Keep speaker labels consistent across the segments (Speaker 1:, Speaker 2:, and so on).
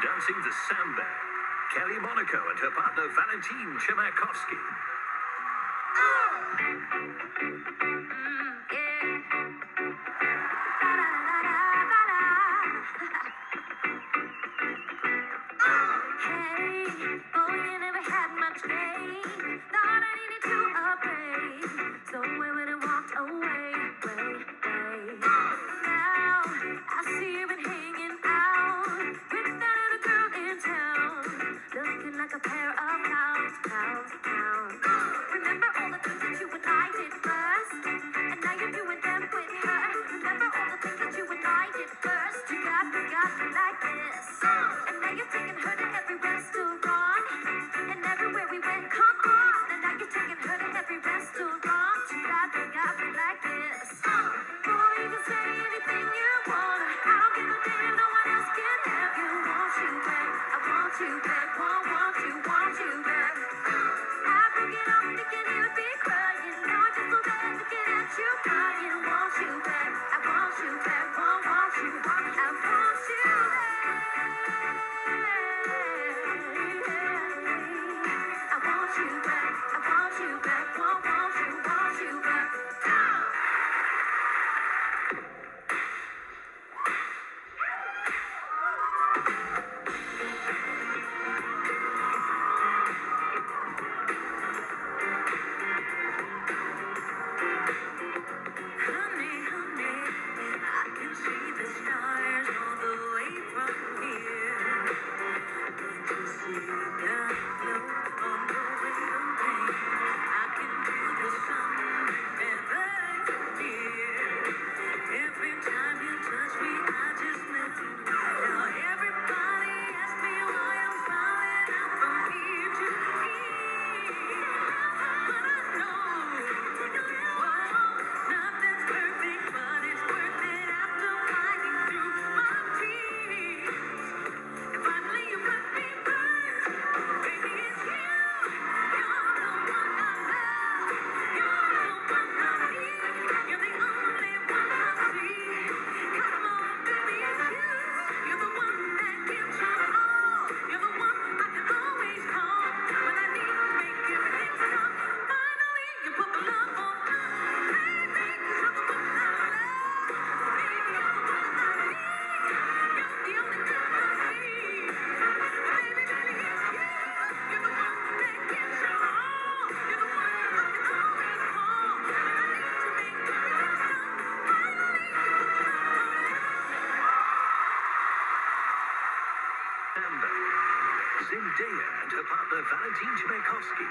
Speaker 1: dancing the Samba, Kelly Monaco and her partner Valentin Chmerkovskiy. Zendaya and her partner Valentin Chmerkovskiy.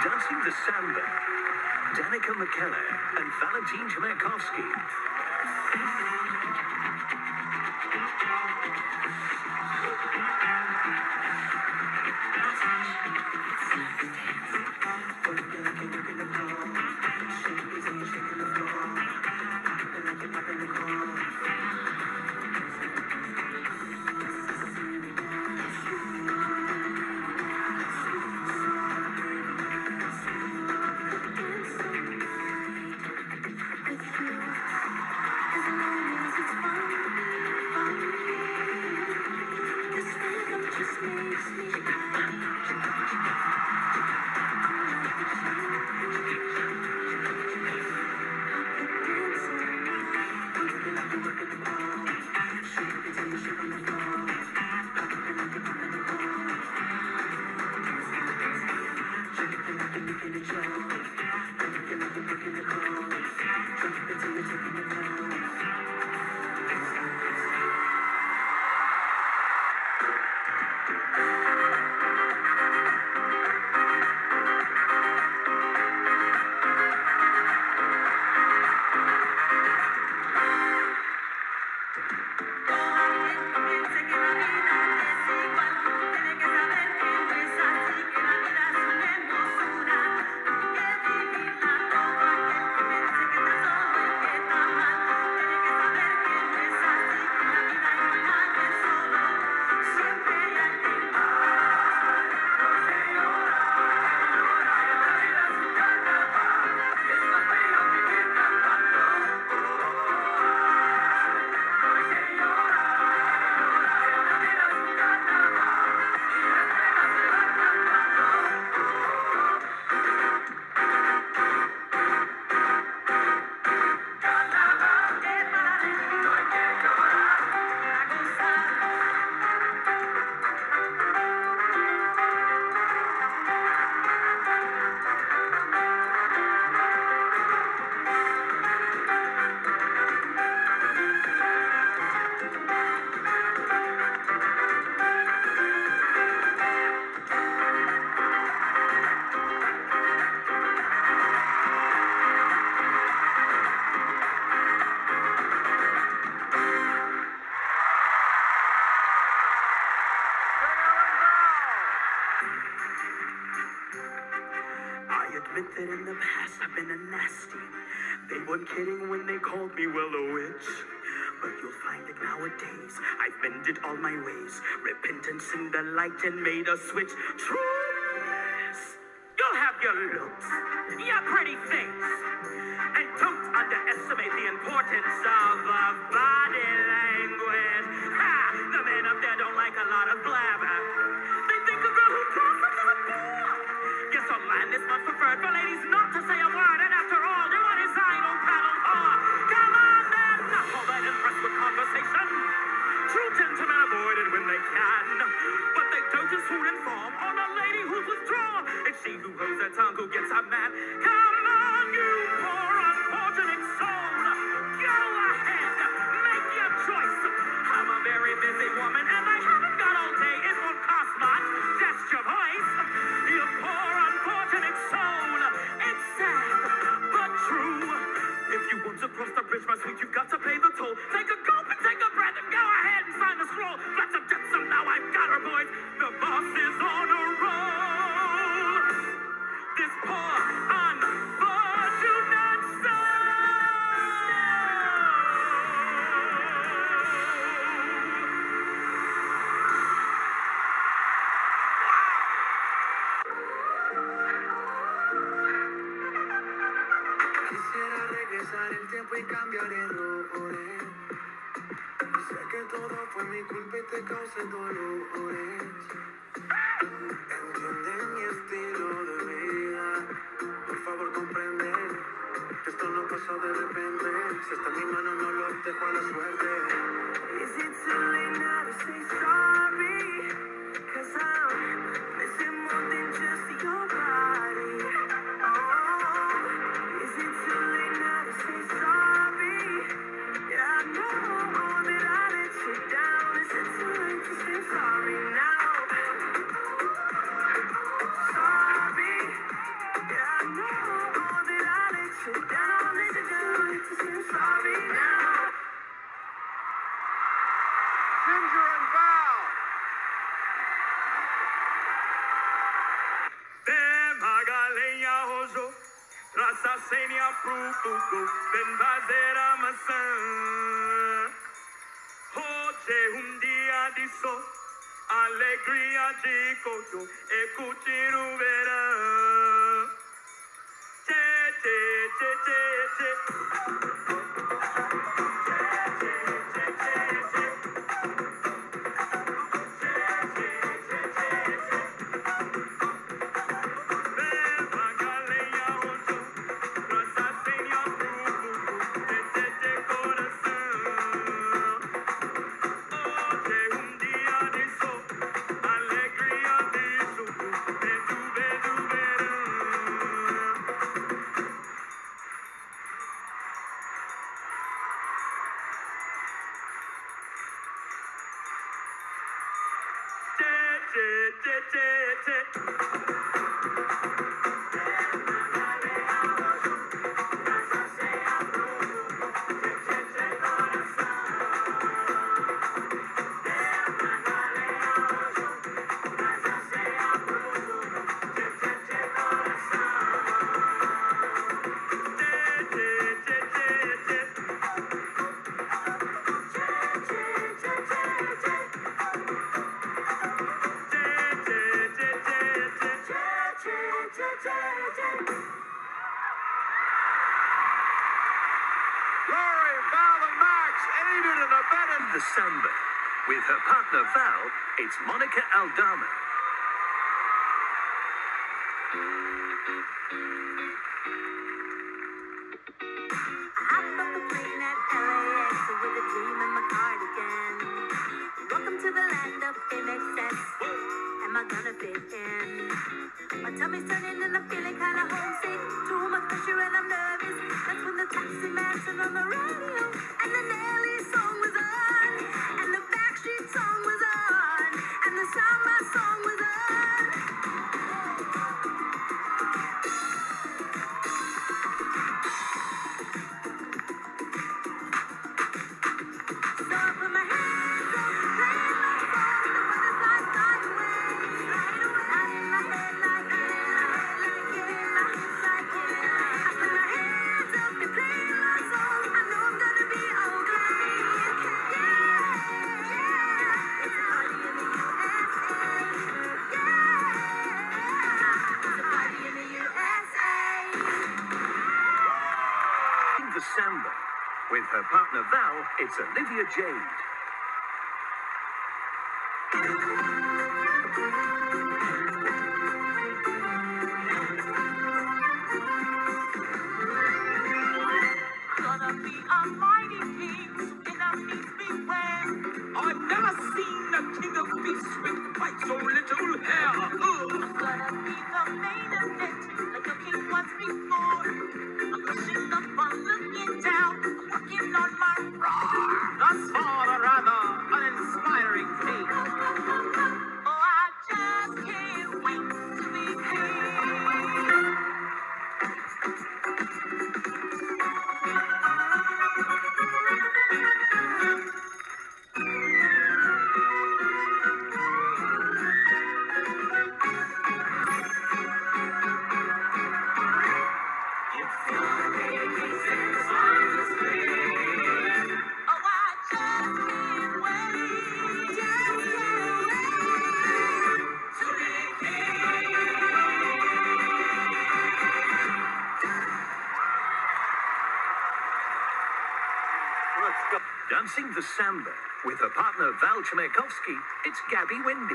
Speaker 1: Dancing the Samba, Danica, McKellar, and Valentin Chmerkovskiy.
Speaker 2: That in the past I've been a nasty. They weren't kidding when they called me, well, a witch. But you'll find that nowadays I've bended all my ways. Repentance in the light and made a switch. True, yes. You'll have your looks, your pretty face. And don't underestimate the importance of body language. Ha! The men up there don't like a lot of blabber. They think a girl who talks is a bore. Guess online this month preferred for ladies not to say a word. And after all, do what is idle paddle whore. Come on then, not all that impressed with conversation. True gentlemen avoid it when they can, but they don't just swoon and form on a lady who's withdrawn. It's she who holds her tongue who gets her man. Come on, you poor unfortunate soul. Go ahead, make your choice. I'm a very busy woman and I haven't got all day. It won't cost much, just your voice. You poor unfortunate soul. It's sad, but true. If you want to cross the bridge, my sweet, you've got to pay the toll. Take a gulp and take a breath and go ahead and sign the scroll. Let's get some now, I've got her, boys. The boss is on a roll. This poor unfortunate soul.
Speaker 3: Quisiera regresar el tiempo y cambiar errores. Sé que todo fue mi culpa y te causé dolores. Entiende mi estilo de vida. Por favor, comprende que esto no pasó de repente. Si está en mi mano, no lo dejo a la suerte. Is it too late now to say sorry? 'Cause I'm missing more than just your body. Oh, is it too late now to say sorry? Yeah, I know that I let you down. Is it too late to say sorry now? Sorry.
Speaker 2: Graças Senhor pro tudo, vem fazer a maçã. Hoje dia de sol, alegria de coto, e curtir o verão. Tchê, tchê, tchê, tchê, tchê.
Speaker 1: Laurie, Val and Max aided and abetted the Samba. With her partner Val, it's Monica Aldama.
Speaker 4: I hopped off the plane at LAX with a dream in my cardigan. Welcome to the land of MXS. Am I gonna fit in? My tummy's turning and I'm feeling kinda homesick. Too much pressure and I'm nervous. That's when the taxi man turned on the radio and the Nelly song was on, and the Backstreet song was on, and the Sambas song was on. So I put my hands up, playing my song, the butterflies fly away, right away. I'm in my head like yeah, my hips like yeah. I put my hands up and playing my song. I know I'm gonna be okay. Yeah, yeah. It's a party in the USA. Yeah, it's a party in the USA.
Speaker 1: The Samba. With her partner Val, it's Olivia Jade.
Speaker 5: Gonna be a mighty king, so enemies beware. I've never seen a king of beasts with quite so little hair. Gonna be the main event, like a king once before. I'm pushing up, I'm looking down, I'm working on my roar. Thus far, a rather uninspiring king. Oh, I just can't wait to be king.
Speaker 1: Dancing the Samba. With her partner Val Chmerkovskiy, it's Gabby Windey.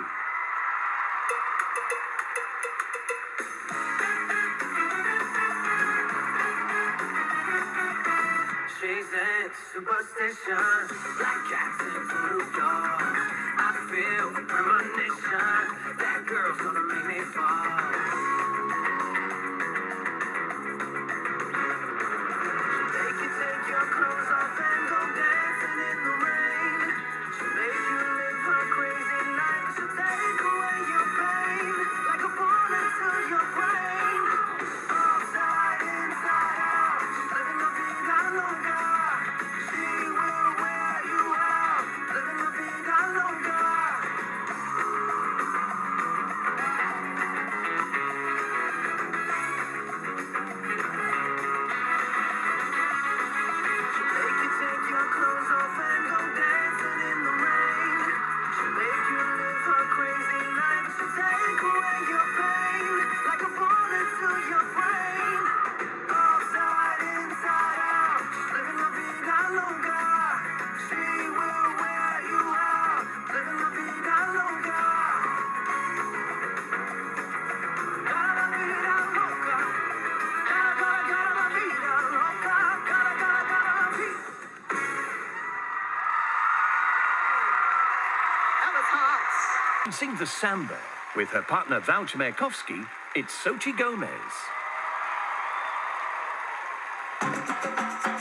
Speaker 2: She's at superstition, black cats in New York. I feel a premonition, that girl's gonna make me fall. Make you take your clothes off and go dancing in the rain. She'll make you live her crazy life. She'll take away your pain, like a bullet to your brain. Upside, inside out, living la vida loca. She will wear you out, living la vida loca.
Speaker 3: take away your pain like a bullet to your brain. Upside, inside out, living la vida loca. She will wear you out, living la vida loca. Gotta la vida loca. Gotta la vida loca. Gotta la vida. That was hot.
Speaker 1: Dancing the samba with her partner Val Chmerkovskiy, it's Xochitl Gomez.